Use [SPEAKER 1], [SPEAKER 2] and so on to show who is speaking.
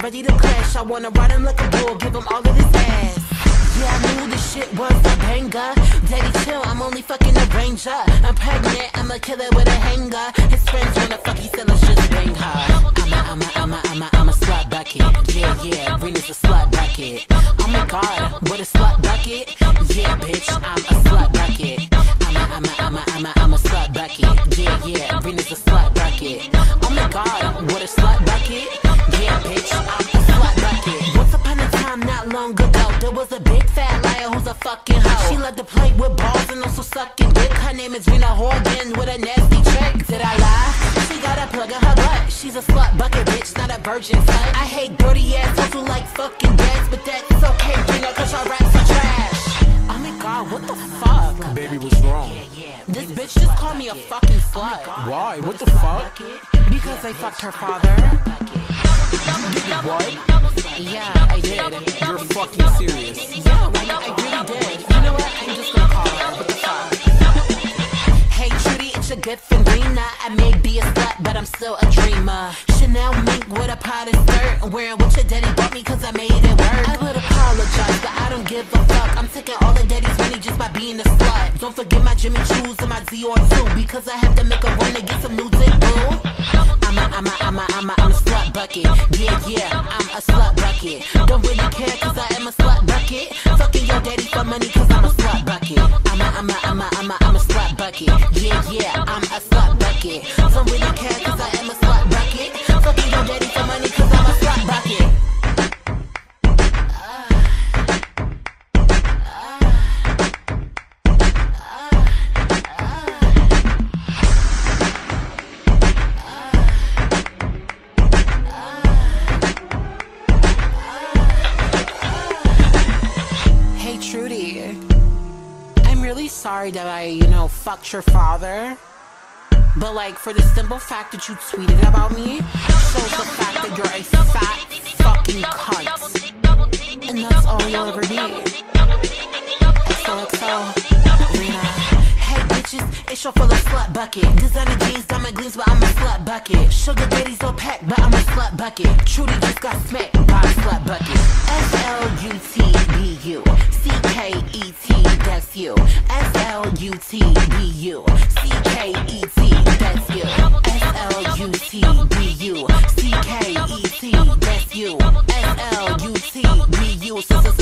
[SPEAKER 1] ready to crash. I wanna ride him like a bull, give him all of his ass. Yeah, I knew this shit was a banger. Daddy chill, I'm only fucking a ranger. I'm pregnant, I'm a killer with a hanger. His friends wanna fuck, he said let's just bang her. I'm a slut bucket. Yeah, Rina's a slut bucket. Oh my god, what a slut bucket. Yeah, bitch, I'm a slut bucket. I'm a slut bucket. Yeah, Rina's a slut bucket. Oh my god, what a slut bucket. Yeah, bitch, I'm a slut bucket. Once upon a time, not long ago, there was a big fat liar who's a fucking hoe. She loved to play with balls and also sucking dick. Her name is Rina Whorgan with a nasty trick. Did I lie? She got a plug in her butt. She's a slut bucket bitch, not a virgin slut. I hate dirty ass hoes who like fucking dads, but that's okay, Rina, cause your raps are trash. Oh my god, what the fuck?
[SPEAKER 2] Baby, what's wrong?
[SPEAKER 1] This bitch just called me a fucking slut.
[SPEAKER 2] Why? What the fuck?
[SPEAKER 1] Because I fucked her father.
[SPEAKER 2] You did what?
[SPEAKER 1] Yeah, I did.
[SPEAKER 2] You're fucking serious.
[SPEAKER 1] Yeah, I really did. You know what? I'm just gonna call her. What the fuck? Hey Trudy, it's your good friend Rina. I may be a slut, but I'm still a dreamer. Chanel mink with a potted skirt, wearing what your daddy bought me cause I made it work. I would apologize, but I don't give a fuck. I'm taking all the daddy's money just by being a slut. Don't forget my Jimmy Choos and my Dior too, because I have to make a run to get some new dick, boo. I'm a slut bucket. Yeah, I'm a slut bucket. Don't really care cause I am a slut bucket. Fucking your daddy for money cause I'm a slut bucket. I'm a slut bucket. Yeah, I'm a slut bucket. Don't really care cause I am a slut bucket. Fucking your daddy for money cause I'm a slut bucket. Trudy, I'm really sorry that I, fucked your father. But like, for the simple fact that you tweeted about me, shows the fact that you're a fat fucking cunt. And that's all you'll ever be. XOXO, Rina. Hey bitches, it's your full of slut bucket. Designer jeans, diamond gleams, but I'm a slut bucket. Sugar daddy's so packed, but I'm a slut bucket. Trudy just got smacked by a slut bucket. SLUTBU. CKET, that's you. SLUTBU. CKET, that's you. SLUTBU. CKET, that's you. SLUTBU.